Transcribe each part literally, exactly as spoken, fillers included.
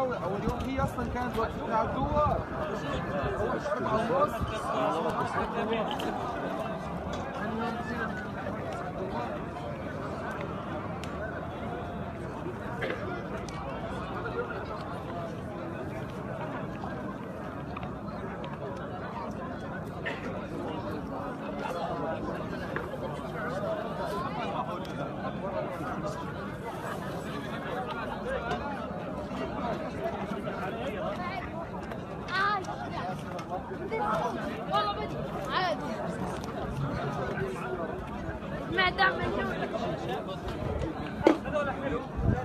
اول اول يوم هي اصلا كانت واقفه على الدوار. اول سبعة ونص والله بدي عادي ما دام هذول حلو.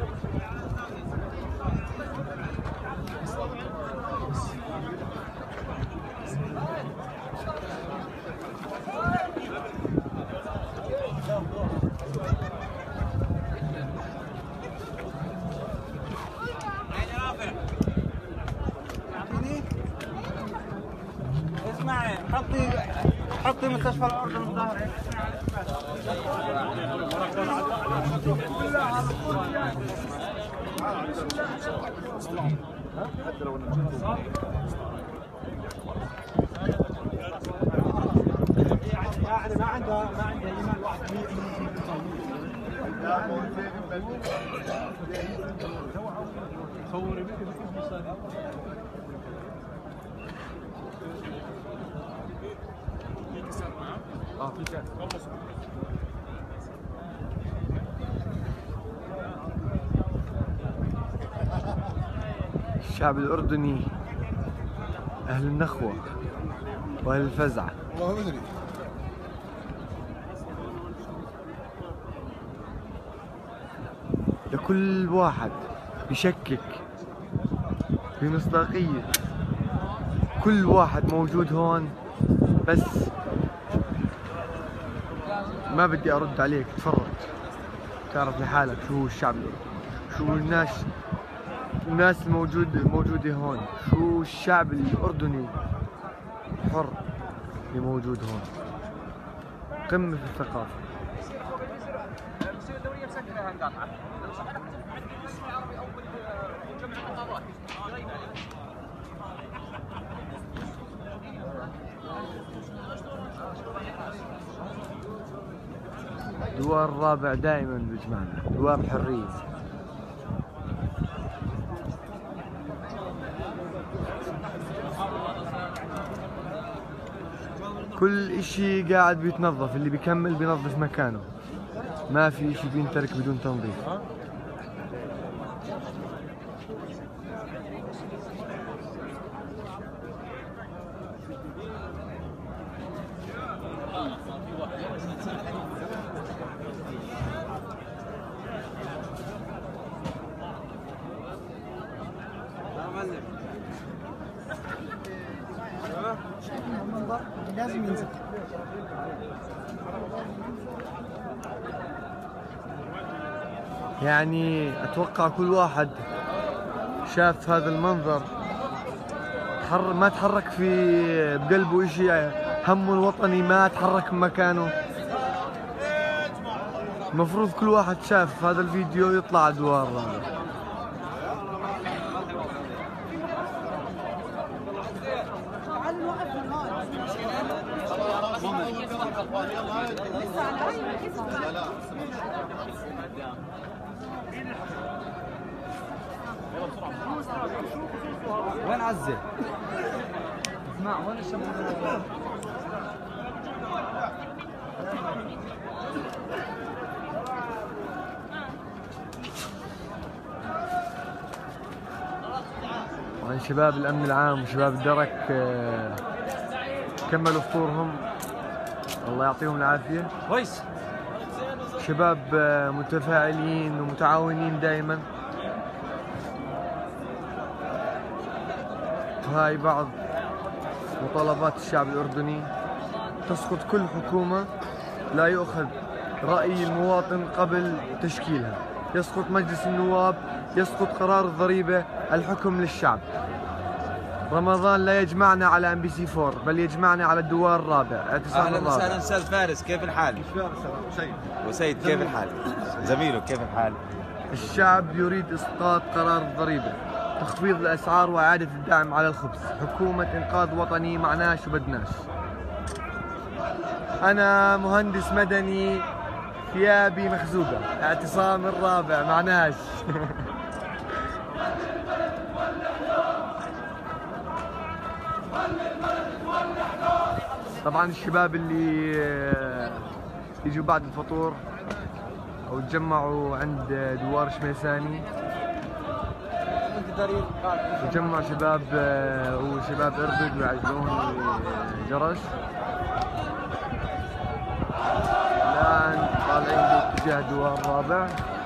اسمعي حطي حطي مستشفى الأردن بظهرك. يعني ما عندها ما عندها ايمان واحد صوري اه في كاس. الشعب الأردني أهل النخوة وأهل الفزعة. والله ما أدري. لكل واحد بيشكك بمصداقية كل واحد موجود هون، بس ما بدي أرد عليك. تفرج تعرف لحالك شو هو الشعب الأردني، شو الناس الناس الموجود الموجودة هون، شو الشعب الأردني الحر اللي موجود هون. قمة في الثقافة. دوار الرابع دائما بيجمعنا، دوار الحرية. كل اشي قاعد بيتنظف، اللي بيكمل بينظف مكانه، ما في اشي بينترك بدون تنظيف. لازم ينزل. يعني اتوقع كل واحد شاف هذا المنظر حر ما تحرك في بقلبه اشي همه الوطني، ما تحرك من مكانه. المفروض كل واحد شاف هذا الفيديو يطلع على دوار الرابع. وين عزة؟ اسمع وين الشمال؟ طبعا شباب الأمن العام وشباب الدرك كملوا فطورهم، الله يعطيهم العافية. كويس. شباب متفاعلين ومتعاونين دائما. وهاي بعض مطالبات الشعب الأردني. تسقط كل حكومة، لا يؤخذ رأي المواطن قبل تشكيلها. يسقط مجلس النواب، يسقط قرار الضريبة، الحكم للشعب. رمضان لا يجمعنا على ام بي سي فور، بل يجمعنا على الدوار الرابع. اهلا وسهلا استاذ فارس، كيف الحال؟ سيد وسيد كيف الحال؟ زميله كيف الحال؟ الشعب يريد اسقاط قرار الضريبة. تخفيض الأسعار وإعادة الدعم على الخبز. حكومة إنقاذ وطني، معناش وبدناش. أنا مهندس مدني، ثيابي مخزوقة. اعتصام الرابع، معناش. طبعا الشباب اللي يجوا بعد الفطور او تجمعوا عند دوار شميساني، وجمع شباب وشباب اربد ويعزلون جرش. الان طالعين باتجاه دوار الرابع.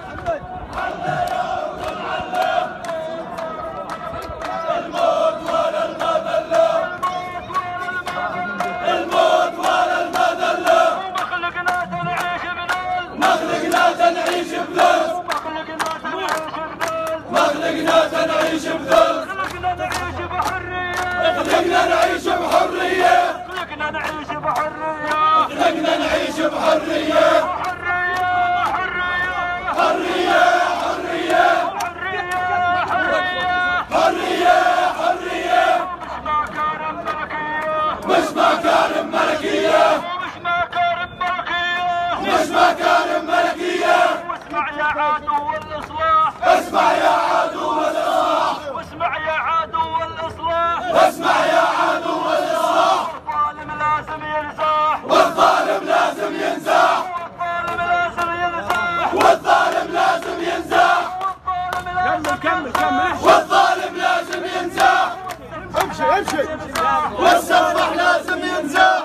خلقنا نعيش بذل، خلقنا نعيش بحرية، خلقنا نعيش بحرية، خلقنا نعيش بحرية، حرية حرية حرية حرية حرية حرية، مش مكارم ملكية، مش مكارم ملكية، مش مكارم ملكية. واسمع يا عدو الإصلاح، اسمع يا عدو الإصلاح، واسمع يا عدو الإصلاح، واسمع يا عدو الإصلاح. والظالم لازم ينزاح، والظالم لازم ينزاح، والظالم لازم ينزاح، والظالم لازم ينزاح. كمل كمل كمل. والظالم لازم ينزاح، امشي امشي. والسفاح لازم ينزاح،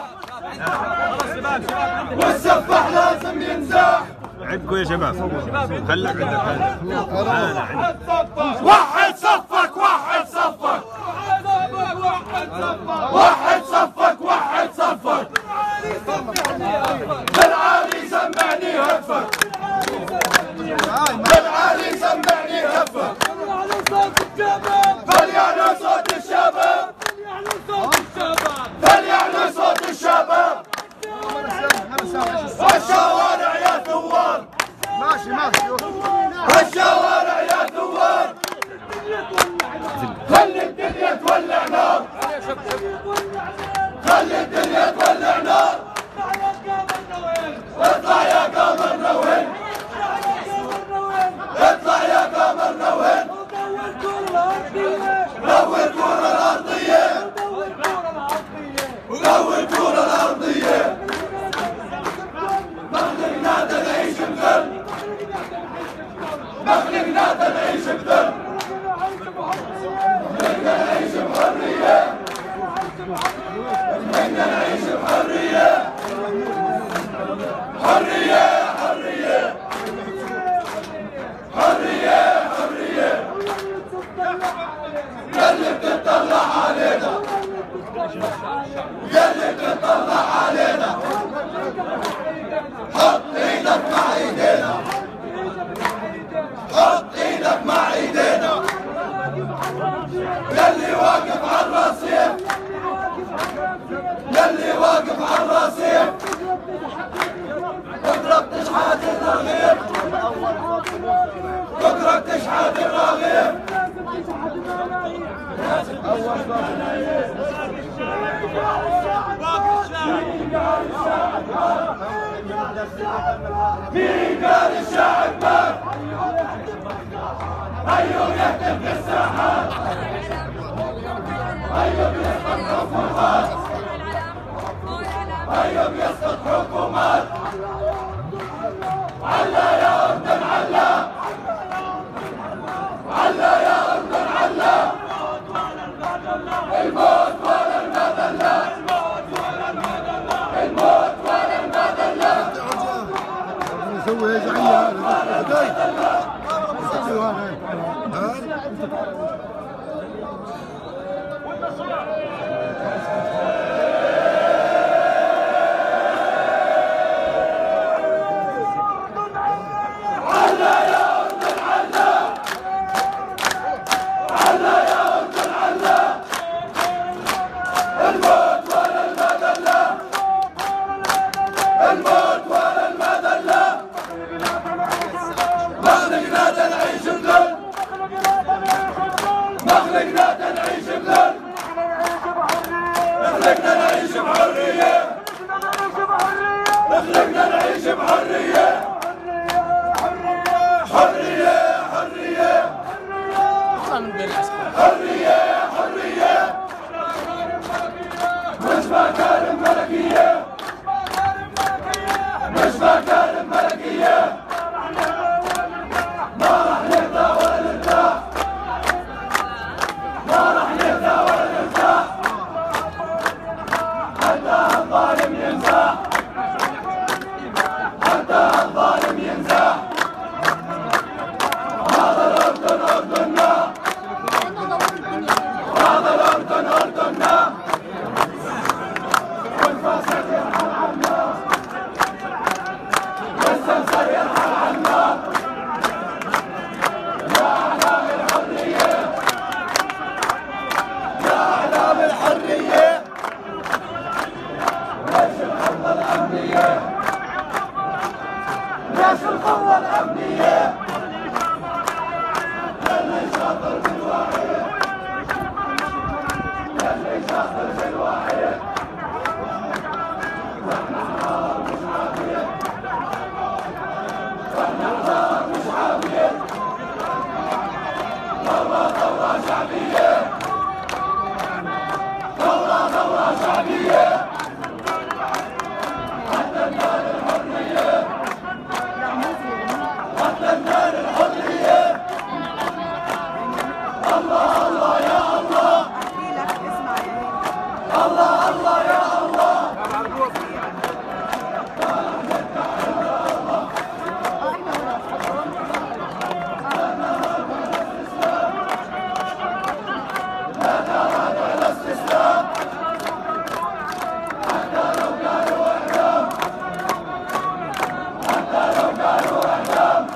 والسفاح لازم ينزاح. عندكم يا شباب، خليك عندك. وحد صفك، وحد صفك، وحد صفك، وحد صفك. بالعالي سمعني هفك، بالعالي سمعني هفك. فليعلو صوت الشباب، فليعلو صوت الشباب. والشوارع يا ثوار، ماشي ماشي. والشوارع يا ثوار. خلي الدنيا تولع نار، خلي الدنيا تولع نار. اطلع يا قمرنا وين، اطلع يا قمرنا وين. نور الكرة الأرضية، نور الكرة الأرضية. مخلقنا نعيش بذل، مخلقنا نعيش بذل، مخلقنا نعيش بحرية، مخلقنا نعيش بحرية، حرية حرية حرية حرية. ياللي بتطلع علينا، ياللي بتطلع علينا، حط ايدك مع ايدينا، حط ايدك مع ايدينا. ياللي واقف على الرصيف، ياللي واقف على الرصيف، اضرب تشحات الرغيف، اضرب تشحات الرغيف. مين قال الشعب مات؟ أيوب يهتف في الساحات، أيوب يسقط حكومات، أيوب يسقط حكومات. علا يا أردن علا، علا يا أردن علا. الموت ولا المذلة، الموت ولا المذلة. نسوي يا زعيم. وطن بلا سكون. حرية حرية مش مكارم ملكية مش مكارم ملكية ما راح نهدى ولا نرتاح ما راح نهدى ولا نرتاح حتى الظالم ينزاح حتى الظالم ينزاح هذا الأردن أردننا هذا الأردن أردننا والفاسد يرحل عنا والسمسر يرحل عنا يا أعلام الحرية يا أعلام الحرية ليش القوة الأمنية ليش القوة الأمنية اللي شاطر في الواحد اللي شاطر في الواحد واحنا حرار مش عافية واحنا حرار مش عافية ثورة ثورة شعبية ثورة ثورة شعبية حتى النار الحرية حتى النار الحرية الله الله يا الله الله الله يا الله لا نرى ولا استسلام حتى لو قالوا اعدام حتى لو قالوا اعدام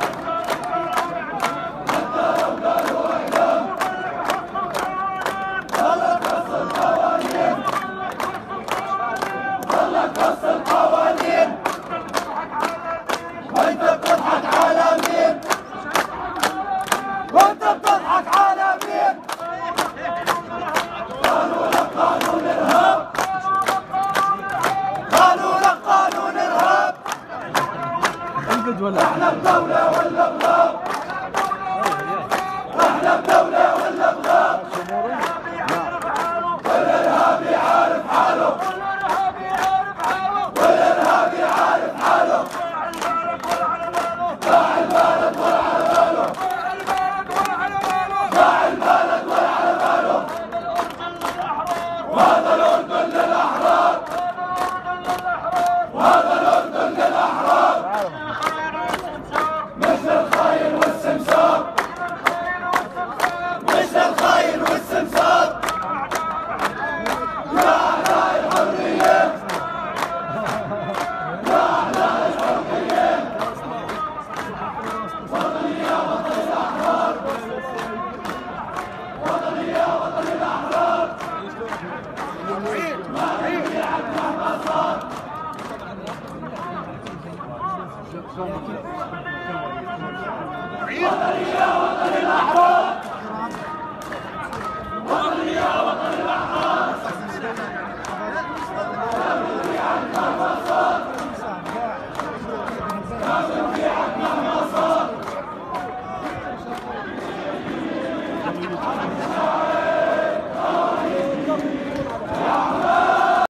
حتى لو قالوا اعدام ظلت قص القوانين ظلت قص القوانين وانت بتضحك على مين وانت بتضحك على مين قالوا لك قانون ارهاب قالوا لك قانون ارهاب احنا بدولة ولا بغاب احنا بدولة ولا بغاب والارهابي عارف حاله والارهابي عارف حاله باع البلد ولا على باله باع البلد ولا على باله وهذا الأردن للأحرار وهذا الأردن للأحرار مش للخاين والسمسار مش للخاين والسمسار يا أعداء الحرية يا أعداء الحرية وطني يا وطن الأحرار وطني يا وطن الأحرار ما عندي عنك مهما صار وطني يا وطن الأحرار